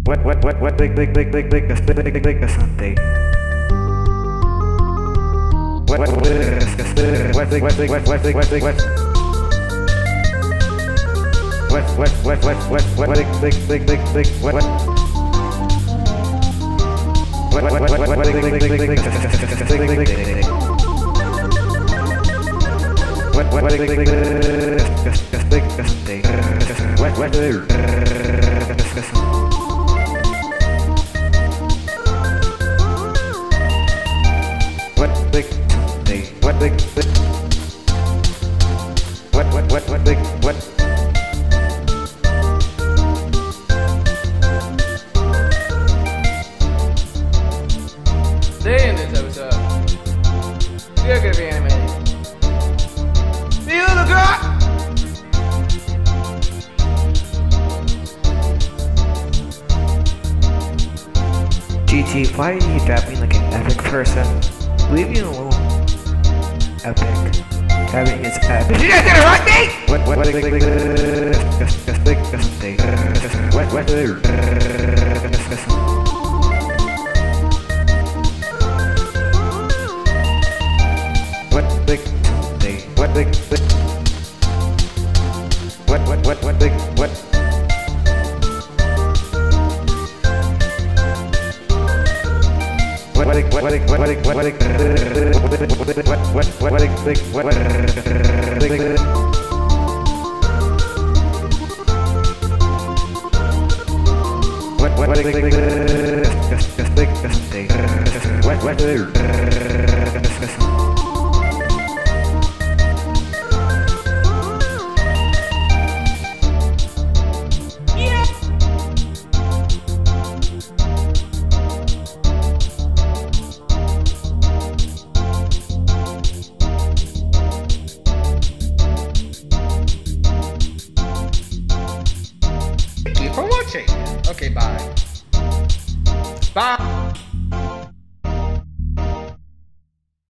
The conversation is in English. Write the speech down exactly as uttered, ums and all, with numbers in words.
What what what what big big big big big big big big big something. What what what what big what big what what big what big what what what what what what what big big big big big what what what what what what what big big big big big big big what what big big big just big just big what what what big something what big big what what what what big what Today in this episode, we are going to be animating Feel the God! G T, why are you dabbing like an epic person? Leave me alone. Epic. Dabbing is epic. Did you guys gonna rock me? What what big big big just just big just big what what what big something what big big what what what what big what what what what what what what what what what what big what big what what big big just just big just big what what Thank you for watching. Okay, bye. Bye.